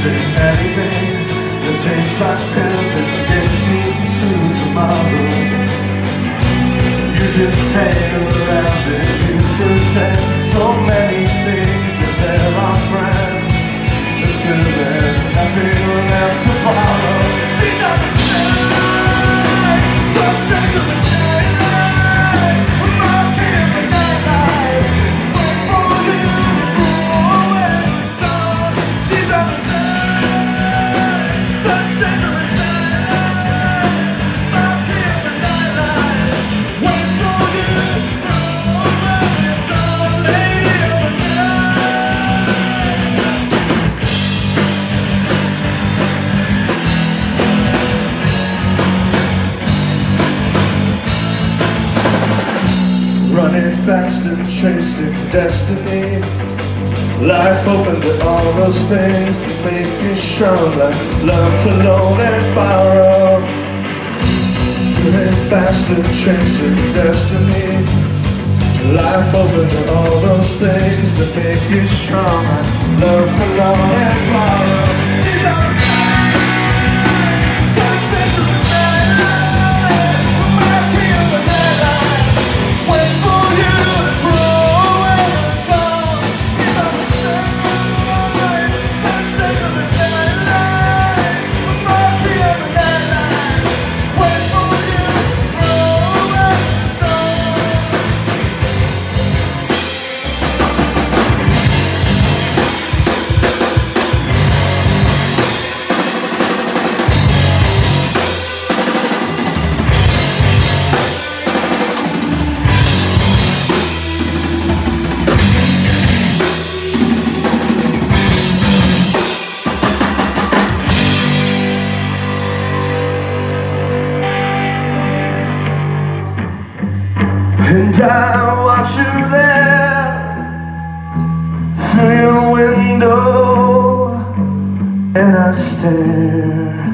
chasing anything that tastes like pills and gets me to tomorrow. You just hang around and you pretend so many things that they're our friends, until there's nothing left to follow. These are the night, sunset of the night, my fear of the night, wait for you to go away. These are the night, sunset of the night, my fear of the night, wait for you to go away. Lady of the running fast and chasing destiny. Life open to all those things that make you strong, like love to loan and borrow. Running fast and chasing destiny. Life open to all those things that make you strong, like love to loan and borrow. These are the nights, sunset of the night, my fear of the night, wait for you to grow and fall. These are the nights, sunset of the night, my fear of the night, wait for you to grow and fall. And I watch you there through your window, and I stare.